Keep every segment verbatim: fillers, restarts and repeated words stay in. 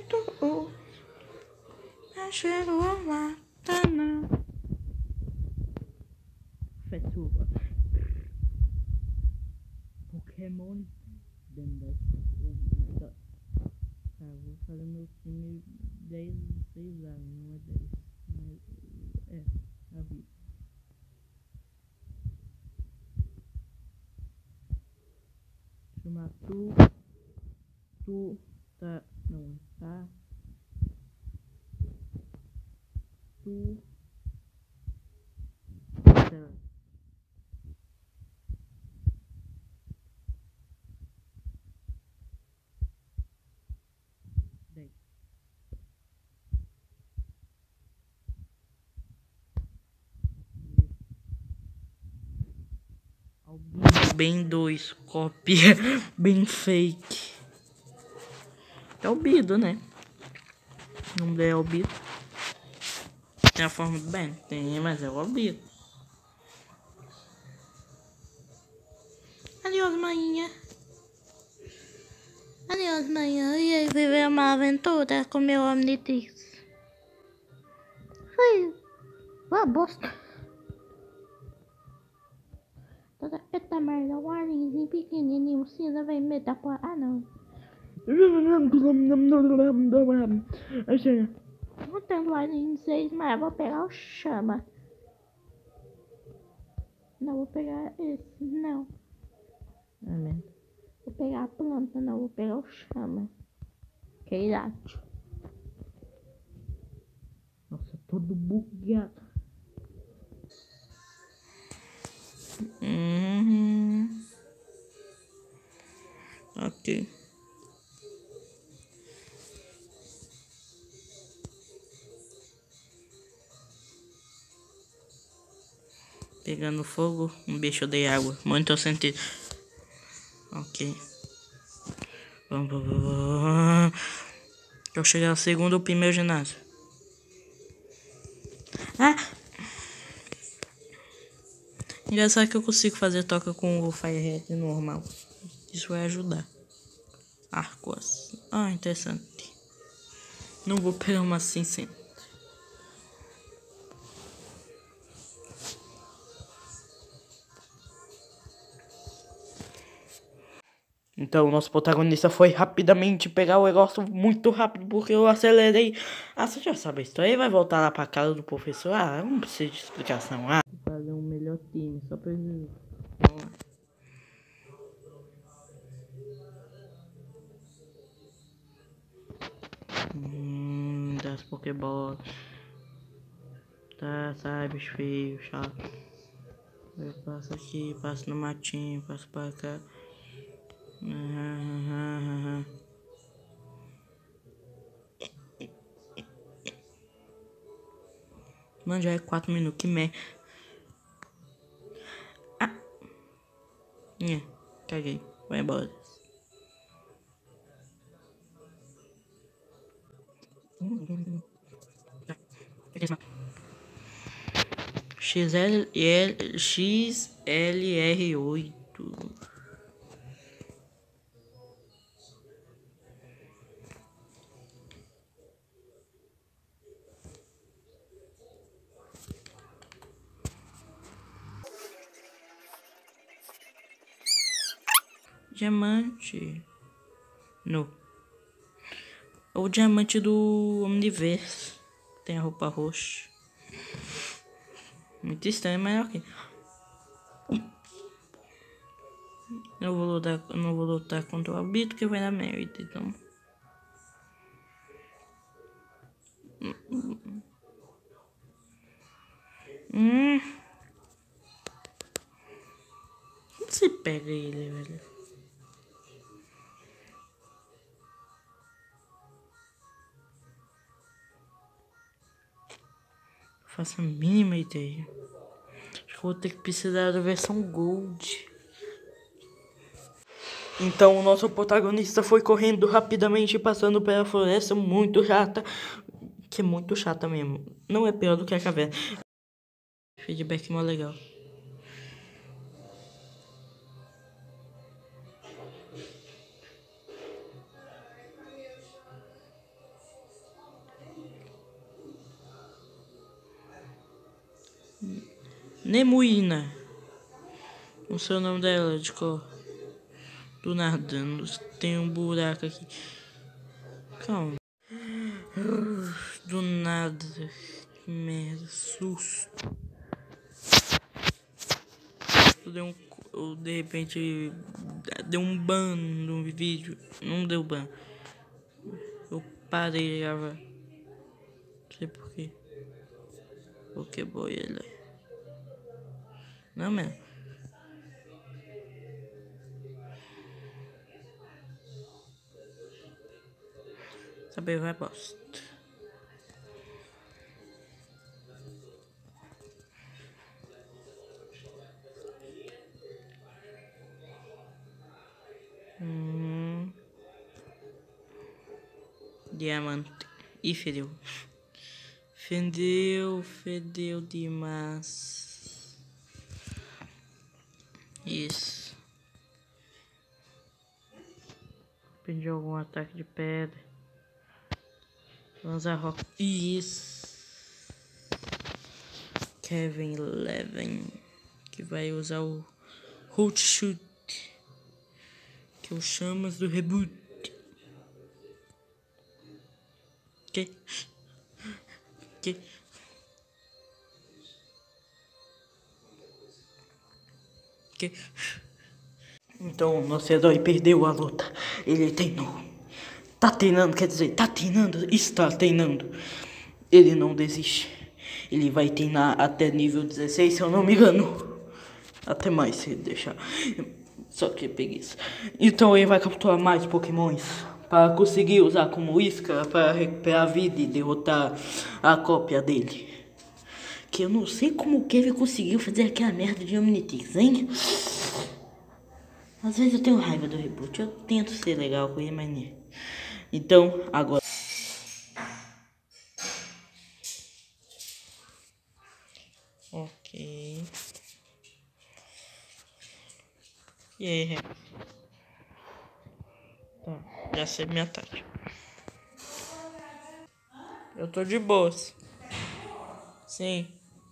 Tu, chegou lá, tá na Fetua. Pokémon dentro dessa. Oh my god. Tá, vou fazer meu time dez, seis anos, não é dez. Mas, é, a vida. Chama tu, tu, tá, não, tá, tu, tá, dez. Albino bem dois, cópia bem fake. É Albedo, né? O nome dele é Albedo. Tem a forma do Ben? Tem, mas é o Albedo. Adeus, manhã. Adeus, manhã. E aí, viver uma aventura com meu Omnitrix. Foi uma bosta. Toda essa merda, o Warrenzinho pequenininho, cinza, vermelho, da porra. Ah, não. Não tem Warren seis, mas eu vou pegar o chama. Não, vou pegar esse, não. Ah, merda. Vou pegar a planta, não, vou pegar o chama. Que é irado. Nossa, todo bugado. Uhum. Ok. Pegando fogo, um bicho de água. Muito sentido. Ok. Vamos, vamos, vamos. Eu chegar ao segundo ou primeiro ginásio. Ah! Engraçado que eu consigo fazer toca com o Firehead normal. Isso vai ajudar. Arcos. Ah, interessante. Não vou pegar uma assim sim. Então o nosso protagonista foi rapidamente pegar o negócio muito rápido porque eu acelerei. Ah, você já sabe a história. Ele vai voltar lá pra casa do professor. Ah, não precisa de explicação. Ah, vou fazer um melhor time, só pra ele. Vamos lá. Hum, das Pokébolas. Tá, sai, bicho feio, chato. Eu passo aqui, passo no matinho, passo pra cá. Uhum. Mano, já é quatro minutos, que merda. Ah! É, caguei. Vai embora. X L L X L R oito. Diamante. No. O diamante do Omniverse. Tem a roupa roxa. Muito estranho, mas ok. Eu vou lutar, não vou lutar contra o Albito que vai dar merda, então. Hum. Como você pega ele, velho? Faço a mínima ideia. Acho que vou ter que precisar da versão Gold. Então o nosso protagonista foi correndo rapidamente, passando pela floresta muito chata. Que é muito chata mesmo. Não é pior do que a caverna. Feedback mó legal. Nemuína. Não sei o nome dela, de cor. Do nada, tem um buraco aqui. Calma. Do nada. Que merda, susto. Eu dei um, eu, de repente deu um ban no vídeo. Não deu ban. Eu parei de gravar. Não sei porquê. Porque boy ele. Não mesmo. Saber vai bosta. Hum. Diamante. Ih, fedeu. Fedeu, fedeu demais. Isso. Pedi algum ataque de pedra. Lança rock. Isso. Kevin Levin. Que vai usar o Hot Shoot. Que é o chamas do reboot. Que? Que? Que? Então, nosso herói perdeu a luta. Ele treinou. Tá treinando, quer dizer, tá treinando, está treinando. Ele não desiste. Ele vai treinar até nível dezesseis, se eu não me engano. Até mais, se deixar. Só que preguiça. Então ele vai capturar mais pokémons para conseguir usar como isca para recuperar a vida e derrotar a cópia dele. Que eu não sei como que ele conseguiu fazer aquela merda de Omnitrix, hein? Às vezes eu tenho raiva do reboot. Eu tento ser legal com ele, mas não. Então, agora... Ok. E aí, Ré? Tá, já sei minha tática. Eu tô de boas. Sim.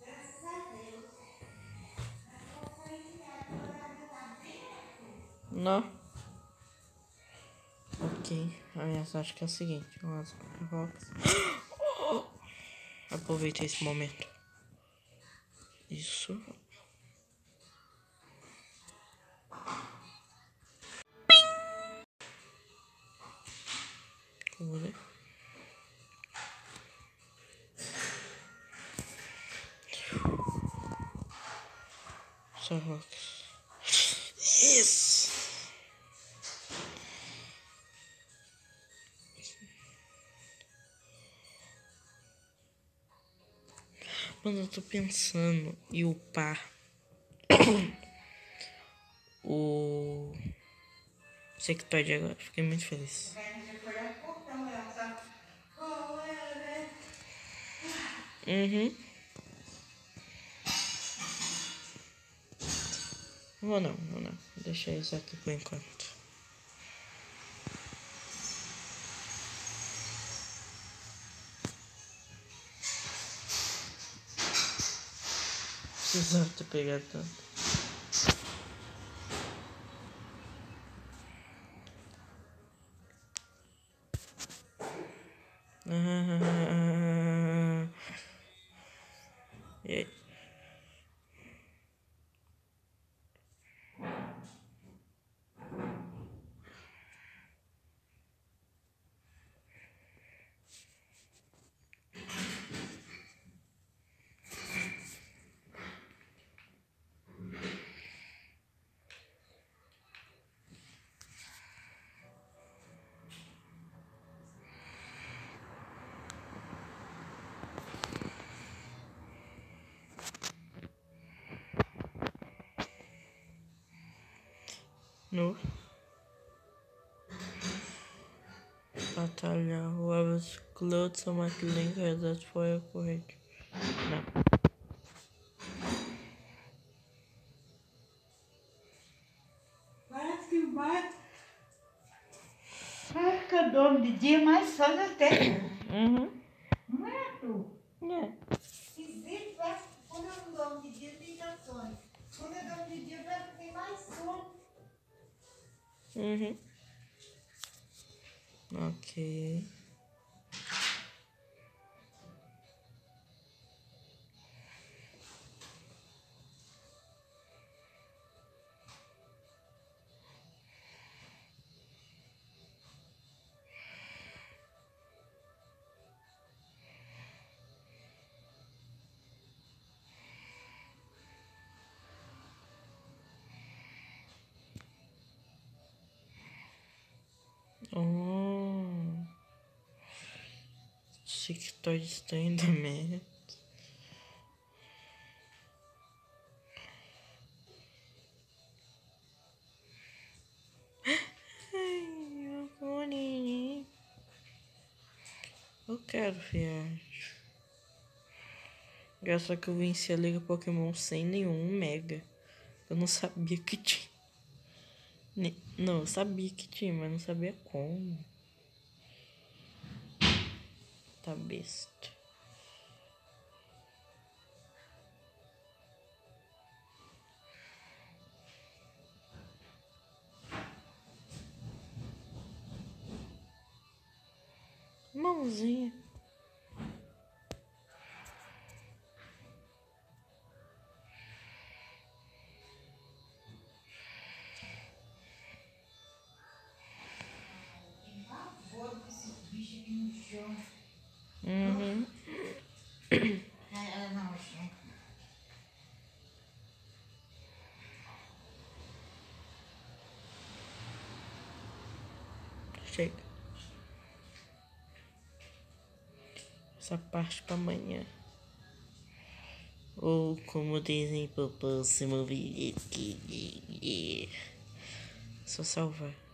Não. Ok. A minha tática é a seguinte. Umas rocas. Aproveitei esse momento. Isso. Cura. Só rocas. Isso. Mano, eu tô pensando em upar o Sectoide agora. Fiquei muito feliz. Uhum. Vou não, vou não. Vou deixar isso aqui por enquanto. Precisava ter pegado tanto. Ah, e aí? No batalha, whoever's clothes on my link has that fire correct. Não. Parece que vai. Fica dono de dia, mas só na terra. Uhum. Não é tu? É. Esquisito, vai. Quando eu não dono de dia, tem que Quando eu dormo de dia, parece que tem mais sono. Uhum. Ok. Oh. TikTok está ainda merda. Ai, agora. Eu quero viagem. Graças a que eu venci a Liga Pokémon sem nenhum Mega. Eu não sabia que tinha. Ne- Não, eu sabia que tinha, mas não sabia como. Tá besta. Mãozinha. Tem pavor com esse bicho aqui no chão. Uhum. Ai, ela não, chão. Chega. Essa parte pra amanhã. Ou como dizem pro próximo vídeo. Só salvar.